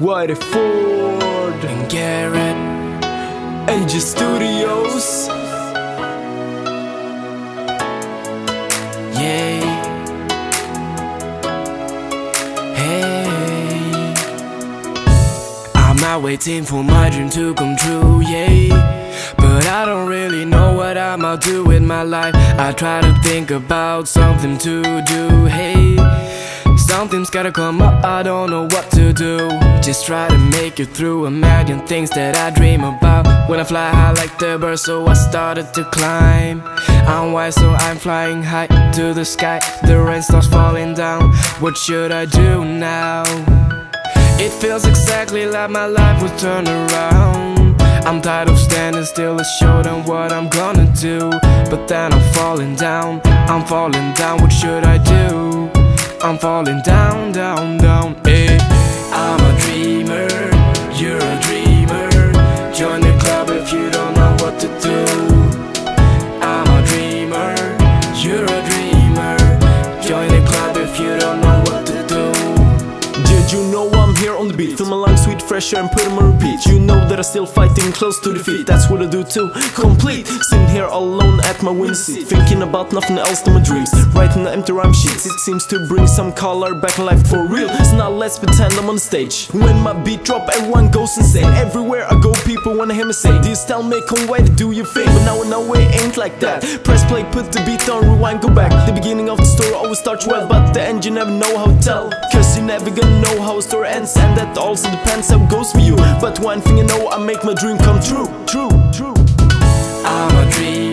Whitey Ford and Garrett, AJ Studios. yeah. Hey, I'm not waiting for my dream to come true, yeah. But I don't really know what I'ma do with my life. I try to think about something to do, hey. Something's gotta come up, I don't know what to do. Just try to make it through, imagine things that I dream about. When I fly high like the bird, so I started to climb. I'm wise, so I'm flying high to the sky. The rain starts falling down, what should I do now? It feels exactly like my life will turn around. I'm tired of standing still to show them what I'm gonna do. But then I'm falling down, what should I do? I'm falling down, down, down, eh. I'm a dreamer, you're a dreamer. Join the club if you don't know what to do. I'm a dreamer, you're a dreamer. Join the club if you don't know what to do. Did you know I'm here on the beat? Fill my lungs with fresh air and put them on repeat. You know that I'm still fighting close to defeat. That's what I do too, complete. Sitting here all alone at my window seat, thinking about nothing else than my dreams. Writing the empty rhyme sheets, it seems to bring some color back in life for real. So now let's pretend I'm on the stage. When my beat drop, everyone goes insane. Everywhere I go, people wanna hear me say, this tell me, come wait to do your thing. But now I know it ain't like that. Press play, put the beat on, rewind, go back. The beginning of the story always starts well, but the end you never know how to tell. Cause you never gonna know how a story ends, and that also depends how it goes for you. But one thing I know, I make my dream come true. I'm a dreamer,